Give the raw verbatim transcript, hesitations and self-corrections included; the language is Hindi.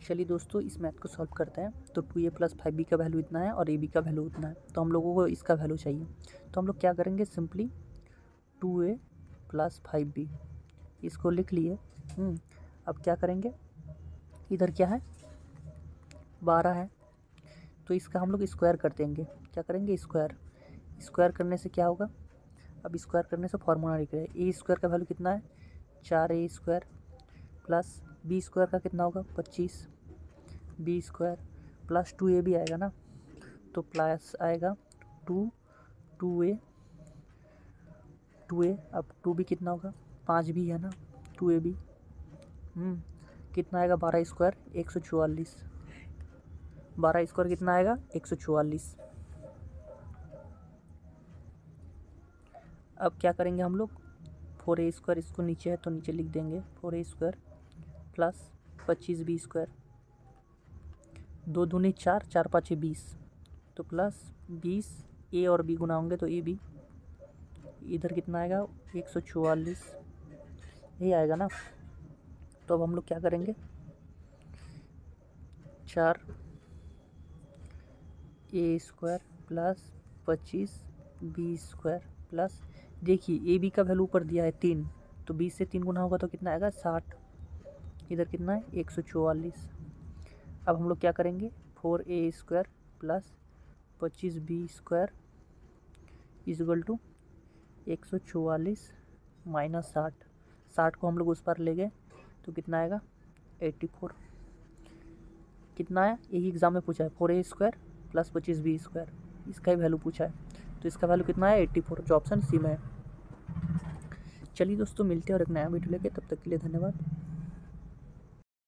चलिए दोस्तों, इस मैथ को सॉल्व करते हैं। तो two A plus five B का वैल्यू इतना है और ए बी का वैल्यू उतना है, तो हम लोगों को इसका वैल्यू चाहिए। तो हम लोग क्या करेंगे, simply two A plus five B इसको लिख लिए। अब क्या करेंगे, इधर क्या है, बारह है, तो इसका हम लोग स्क्वायर कर देंगे। क्या करेंगे, स्क्वायर। स्क्वायर करने से क्या होगा, अब स्क्वायर करने से फॉर्मूला लिख रहे हैं। ए स्क्वायर का वैल्यू कितना है, चार A square plus B square का कितना होगा, पच्चीस B square plus two A भी आएगा ना, तो प्लस आएगा two two A two A अब टू भी कितना होगा, पाँच भी है ना, टू ए भी हम्म कितना आएगा, बारह स्क्वायर एक सौ चौवालीस बारह स्क्वायर कितना आएगा, एक सौ चौवालीस। अब क्या करेंगे हम लोग, फोर ए स्क्वायर, इसको नीचे है तो नीचे लिख देंगे, फोर ए स्क्वायर प्लस पच्चीस बी स्क्वायर, दो दूनी चार, चार पाँच बीस, तो प्लस बीस, ए और बी गुना होंगे तो ए बी, इधर कितना आएगा, एक सौ चौवालीस, ये आएगा ना। तो अब हम लोग क्या करेंगे, चार ए स्क्वायर प्लस पच्चीस बी स्क्वायर प्लस, देखिए ए बी का वैल्यू ऊपर दिया है तीन, तो बीस से तीन गुना होगा तो कितना आएगा, साठ, इधर कितना है, एक सौ चौवालीस। अब हम लोग क्या करेंगे, फोर ए स्क्वायर प्लस पच्चीस बी स्क्वायर इजगल टू एक सौ चौवालीस माइनस साठ, साठ को हम लोग उस पर ले गए तो कितना आएगा, एट्टी फोर। कितना है, यही एग्जाम में पूछा है, फोर ए स्क्वायर प्लस पच्चीस बी स्क्वायर, इसका ही वैल्यू पूछा है, तो इसका वैल्यू कितना है, एट्टी फोर, जो ऑप्शन सी में है। चलिए दोस्तों, मिलते हैं और एक नया वीडियो लेके, तब तक के लिए धन्यवाद।